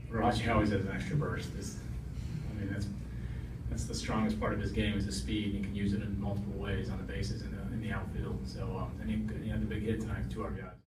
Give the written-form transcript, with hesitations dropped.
Rajai always has an extra burst. I mean, that's the strongest part of his game is the speed. He can use it in multiple ways on the bases and in the outfield. So, and he had the big hit tonight, 2 RBIs.